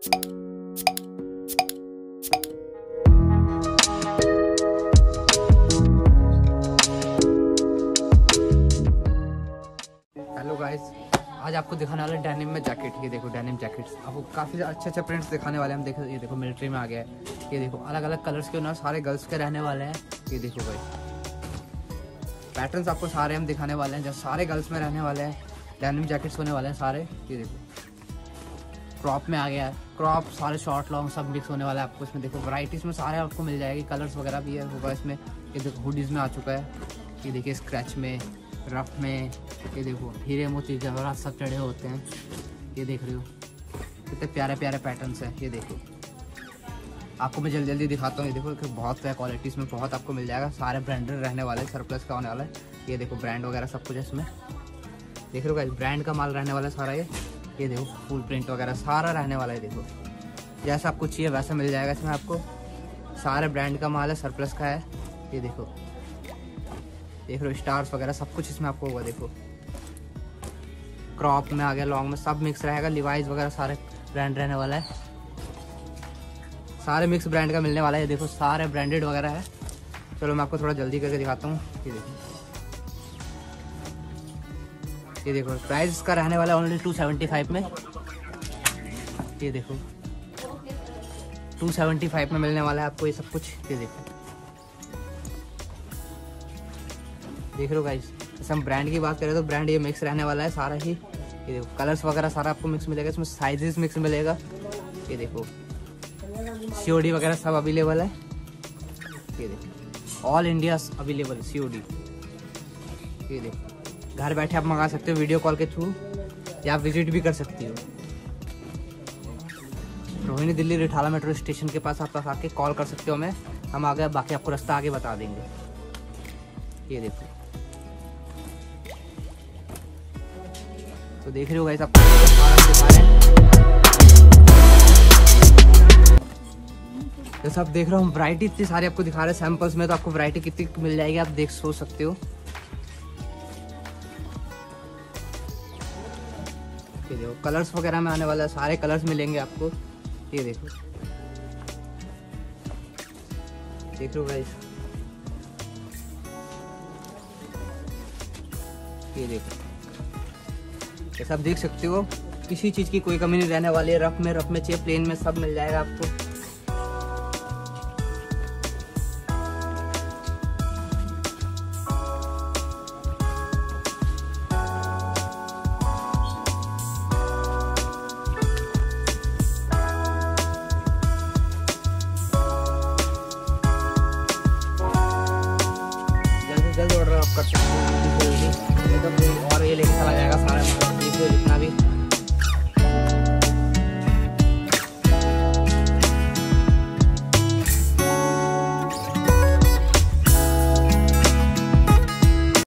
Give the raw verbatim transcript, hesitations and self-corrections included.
Hello guys, आज आपको दिखाने वाले डेनिम में जैकेट। ये देखो डेनिम जैकेट्स, आपको काफ़ी अच्छे अच्छे प्रिंट्स दिखाने वाले हैं हम। देखो ये देखो मिलिट्री में आ गया है। ये देखो अलग अलग कलर्स के ना सारे गर्ल्स के रहने वाले हैं। ये देखो भाई पैटर्न्स आपको सारे हम दिखाने वाले हैं जो सारे गर्ल्स में रहने वाले हैं। डेनिम जैकेट्स होने वाले हैं सारे। ये देखो क्रॉप में आ गया है, क्रॉप सारे शॉर्ट लॉन्ग सब मिक्स होने वाला है आपको इसमें। देखो वैराइटीज़ में सारे आपको मिल जाएगी, कलर्स वगैरह भी है होगा इसमें। ये देखो हुडीज़ में आ चुका है। ये देखिए स्क्रैच में, रफ में, ये देखो हीरे मोती जवाहरात सब चढ़े होते हैं। ये देख रहे हो कितने प्यारे प्यारे पैटर्न्स हैं। ये देखो आपको मैं जल्दी जल्दी दिखाता हूँ। ये देखो कि बहुत है क्वालिटीज़ में, बहुत आपको मिल जाएगा। सारे ब्रांडेड रहने वाले, सरप्लस का होने वाला है। ये देखो ब्रांड वगैरह सब कुछ है इसमें। देख रहे हो ब्रांड का माल रहने वाला है सारा। ये ये देखो फुल प्रिंट वगैरह सारा रहने वाला है। देखो जैसा आपको चाहिए वैसा मिल जाएगा इसमें आपको। सारे ब्रांड का माल है, सरप्लस का है। ये देखो देख रहे हो स्टार्स वगैरह सब कुछ इसमें आपको होगा। देखो क्रॉप में आ गया, लॉन्ग में सब मिक्स रहेगा। लिवाइज वगैरह सारे ब्रांड रहने वाला है, सारे मिक्स ब्रांड का मिलने वाला है। ये देखो सारे ब्रांडेड वगैरह है। चलो मैं आपको थोड़ा जल्दी करके दिखाता हूँ। ये देखो ये देखो प्राइस इसका रहने वाला है ओनली टू सेवेंटी फाइव में। ये देखो टू सेवेंटी फाइव में मिलने वाला है आपको ये सब कुछ। ये देखो देख रहे हो गाइस, जैसे हम ब्रांड की बात करें तो ब्रांड ये मिक्स रहने वाला है सारा ही। ये देखो कलर्स वगैरह सारा आपको मिक्स मिलेगा इसमें, साइजेस मिक्स मिलेगा। ये देखो सीओडी वगैरह सब अवेलेबल है। ये देखो ऑल इंडिया अवेलेबल सीओडी। ये देखो घर बैठे आप मंगा सकते हो वीडियो कॉल के थ्रू, या आप विजिट भी कर सकती हो। रोहिणी दिल्ली रिठाला मेट्रो स्टेशन के पास आप आके कॉल कर सकते हो हमें, हम आगे बाकी आपको रास्ता आगे बता देंगे। ये देखो तो देख रहे हो गाइस आपको दिखा रहे हैं। जैसे आप देख रहे हो हम वैरायटी इतनी सारी आपको दिखा रहे हैं सैंपल्स में, तो आपको वैरायटी कितनी मिल जाएगी आप देख सोच सकते हो। ये देखो कलर्स वगैरह में आने वाला है, सारे कलर्स मिलेंगे आपको। ये देखो देख लो गाइस, ये देखो जैसा आप देख सकते हो किसी चीज की कोई कमी नहीं रहने वाली है। रफ में रफ में चाहिए, प्लेन में सब मिल जाएगा आपको। जल्दी जल्दी ऑर्डर आप कर सकते हो और ये लेके चला जाएगा।